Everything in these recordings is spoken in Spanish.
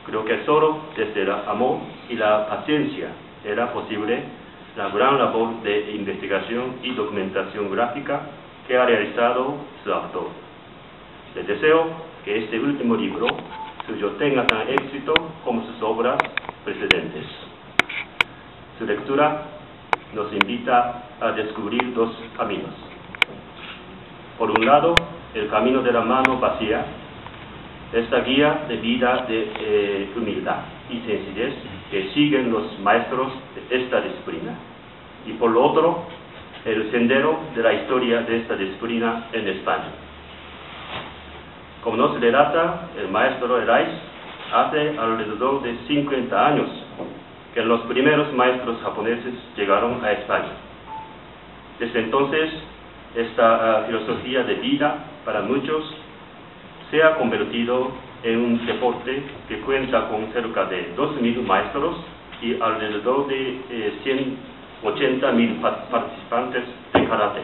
Creo que solo desde el amor y la paciencia era posible la gran labor de investigación y documentación gráfica que ha realizado su autor. Les deseo que este último libro suyo tenga tan éxito como sus obras precedentes. Su lectura nos invita a descubrir dos caminos. Por un lado, el camino de la mano vacía, esta guía de vida de humildad y sencillez que siguen los maestros de esta disciplina. Y por lo otro, el sendero de la historia de esta disciplina en España. Como nos relata el maestro Heraiz, hace alrededor de 50 años que los primeros maestros japoneses llegaron a España. Desde entonces, esta filosofía de vida para muchos se ha convertido en un deporte que cuenta con cerca de 2.000 maestros y alrededor de 180.000 participantes de karate.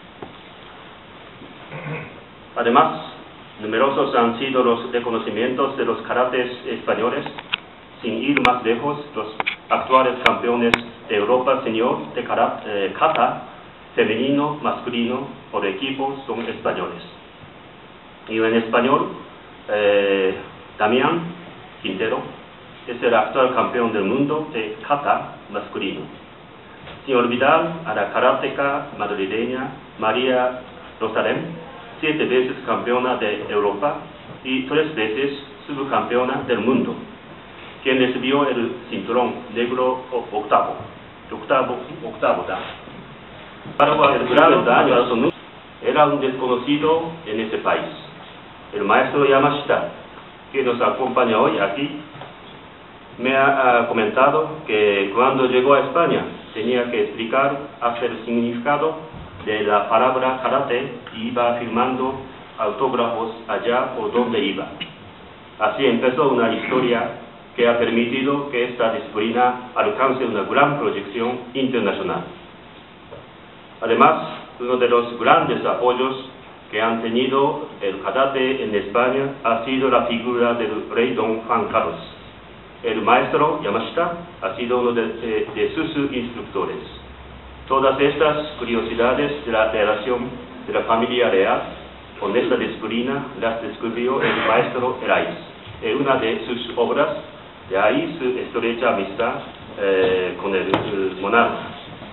Además, numerosos han sido los reconocimientos de los karates españoles. Sin ir más lejos, los actuales campeones de Europa senior de kata, femenino, masculino por equipos son españoles. Y en español, Damián Quintero es el actual campeón del mundo de kata masculino. Sin olvidar a la karateca madrileña María Rosalén, 7 veces campeona de Europa y 3 veces subcampeona del mundo, quien recibió el cinturón negro octavo dan. Para el gran daño era un desconocido en ese país. El maestro Yamashita, que nos acompaña hoy aquí, me ha comentado que cuando llegó a España tenía que explicar hasta el significado de la palabra karate y iba firmando autógrafos allá por donde iba. Así empezó una historia que ha permitido que esta disciplina alcance una gran proyección internacional. Además, uno de los grandes apoyos que han tenido el karate en España ha sido la figura del rey Don Juan Carlos. El maestro Yamashita ha sido uno de sus instructores. Todas estas curiosidades de la relación de la familia real con esta disciplina las descubrió el maestro Heraiz en una de sus obras, de ahí su estrecha amistad con el monarca.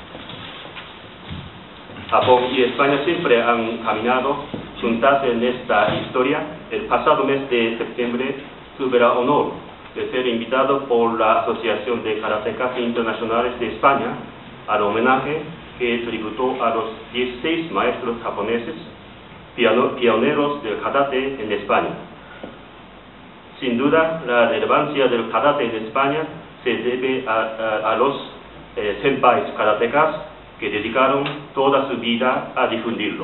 Japón y España siempre han caminado juntas en esta historia. El pasado mes de septiembre tuve el honor de ser invitado por la Asociación de Karatecas Internacionales de España al homenaje que tributó a los 16 maestros japoneses pioneros del karate en España. Sin duda, la relevancia del karate en España se debe a los senpais karatecas que dedicaron toda su vida a difundirlo.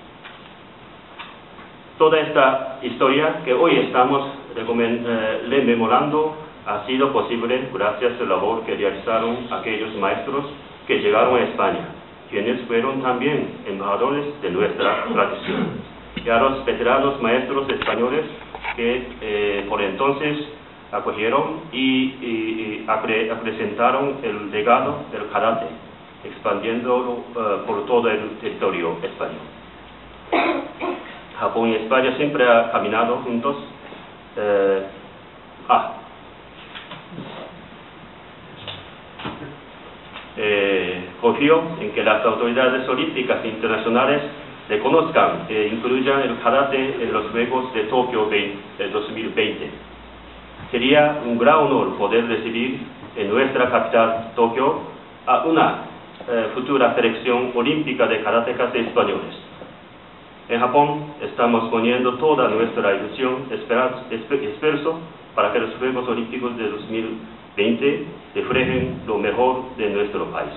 Toda esta historia que hoy estamos rememorando ha sido posible gracias a la labor que realizaron aquellos maestros que llegaron a España, quienes fueron también embajadores de nuestra tradición, y a los veteranos maestros españoles que por entonces acogieron y acrecentaron el legado del karate, expandiéndolo por todo el territorio español. Japón y España siempre han caminado juntos. Confío en que las autoridades olímpicas internacionales reconozcan e incluyan el karate en los Juegos de Tokio 2020. Sería un gran honor poder recibir en nuestra capital, Tokio, a una futura selección olímpica de karatecas españoles. En Japón estamos poniendo toda nuestra ilusión, esfuerzo para que los Juegos Olímpicos de 2020 reflejen lo mejor de nuestro país.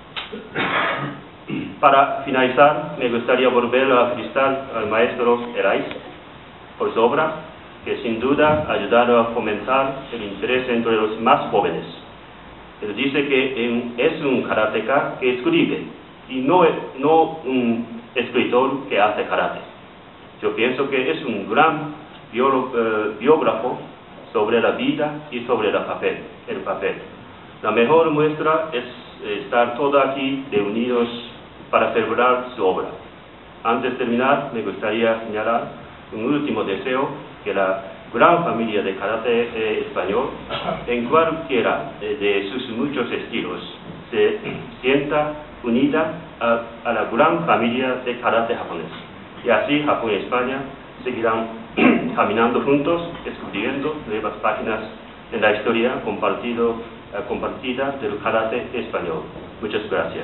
Para finalizar, me gustaría volver a felicitar al maestro Heraiz por su obra, que sin duda ha ayudado a fomentar el interés entre los más jóvenes. Él dice que es un karateka que escribe y no un escritor que hace karate. Yo pienso que es un gran biógrafo sobre la vida y sobre el papel. La mejor muestra es estar todos aquí reunidos para celebrar su obra. Antes de terminar, me gustaría señalar un último deseo: que la gran familia de karate español, en cualquiera de sus muchos estilos, se sienta unida a la gran familia de karate japonés. Y así Japón y España seguirán caminando juntos, descubriendo nuevas páginas en la historia compartida del karate español. Muchas gracias.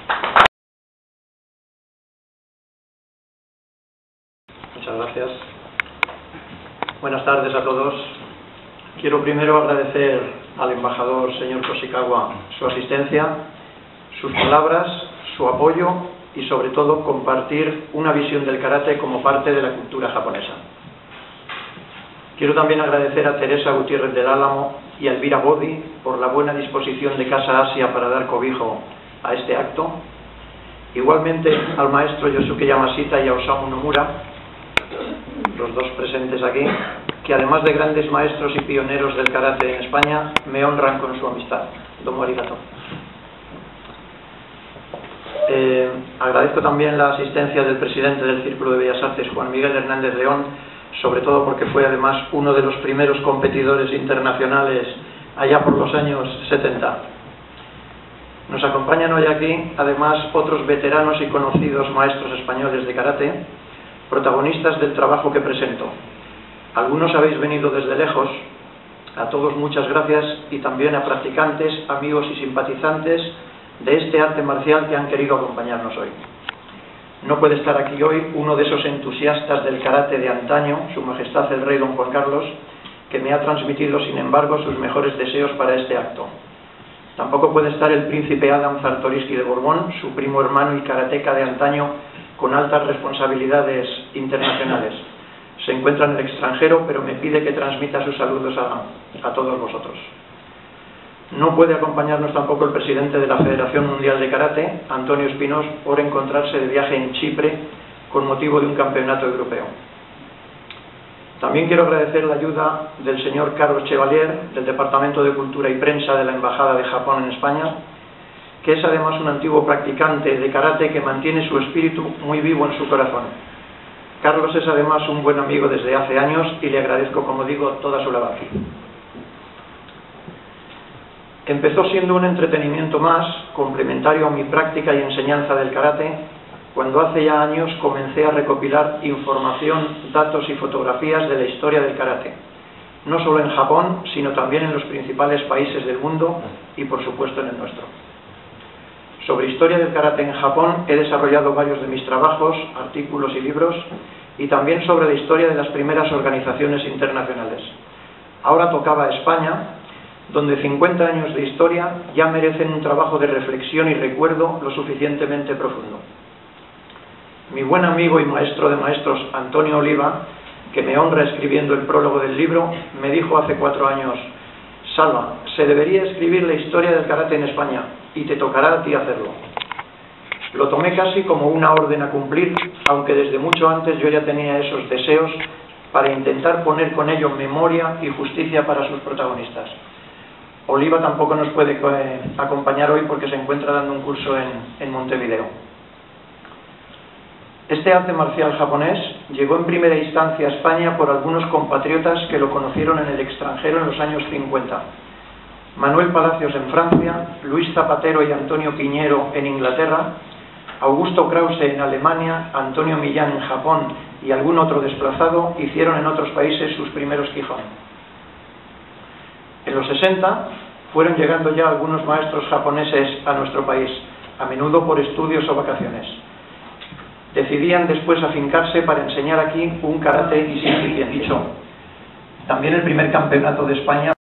Muchas gracias. Buenas tardes a todos. Quiero primero agradecer al embajador señor Koshikawa su asistencia, sus palabras, su apoyo y sobre todo compartir una visión del karate como parte de la cultura japonesa. Quiero también agradecer a Teresa Gutiérrez del Álamo y a Elvira Bodi por la buena disposición de Casa Asia para dar cobijo a este acto. Igualmente al maestro Yosuke Yamashita y a Osamu Nomura, los dos presentes aquí, que además de grandes maestros y pioneros del karate en España, me honran con su amistad. Domo arigato. Agradezco también la asistencia del presidente del Círculo de Bellas Artes, Juan Miguel Hernández León, sobre todo porque fue además uno de los primeros competidores internacionales allá por los años 70. Nos acompañan hoy aquí además otros veteranos y conocidos maestros españoles de karate, protagonistas del trabajo que presento. Algunos habéis venido desde lejos. A todos muchas gracias, y también a practicantes, amigos y simpatizantes de este arte marcial que han querido acompañarnos hoy. No puede estar aquí hoy uno de esos entusiastas del karate de antaño, Su Majestad el Rey Don Juan Carlos, que me ha transmitido sin embargo sus mejores deseos para este acto. Tampoco puede estar el príncipe Adam Czartoryski de Borbón, su primo hermano y karateca de antaño con altas responsabilidades internacionales. Se encuentra en el extranjero, pero me pide que transmita sus saludos a todos vosotros. No puede acompañarnos tampoco el presidente de la Federación Mundial de Karate, Antonio Espinós, por encontrarse de viaje en Chipre con motivo de un campeonato europeo. También quiero agradecer la ayuda del señor Carlos Chevalier, del Departamento de Cultura y Prensa de la Embajada de Japón en España, que es además un antiguo practicante de karate que mantiene su espíritu muy vivo en su corazón. Carlos es además un buen amigo desde hace años y le agradezco, como digo, toda su labor. Empezó siendo un entretenimiento más, complementario a mi práctica y enseñanza del karate, cuando hace ya años comencé a recopilar información, datos y fotografías de la historia del karate, no solo en Japón, sino también en los principales países del mundo y por supuesto en el nuestro. Sobre historia del karate en Japón he desarrollado varios de mis trabajos, artículos y libros, y también sobre la historia de las primeras organizaciones internacionales. Ahora tocaba a España, donde 50 años de historia ya merecen un trabajo de reflexión y recuerdo lo suficientemente profundo. Mi buen amigo y maestro de maestros, Antonio Oliva, que me honra escribiendo el prólogo del libro, me dijo hace 4 años: Salva, se debería escribir la historia del karate en España, y te tocará a ti hacerlo. Lo tomé casi como una orden a cumplir, aunque desde mucho antes yo ya tenía esos deseos para intentar poner con ello memoria y justicia para sus protagonistas. Oliva tampoco nos puede acompañar hoy porque se encuentra dando un curso en Montevideo. Este arte marcial japonés llegó en primera instancia a España por algunos compatriotas que lo conocieron en el extranjero en los años 50. Manuel Palacios en Francia, Luis Zapatero y Antonio Piñero en Inglaterra, Augusto Krause en Alemania, Antonio Millán en Japón y algún otro desplazado hicieron en otros países sus primeros Kihon. En los 60 fueron llegando ya algunos maestros japoneses a nuestro país, a menudo por estudios o vacaciones. Decidían después afincarse para enseñar aquí un karate y sin dicho. También el primer campeonato de España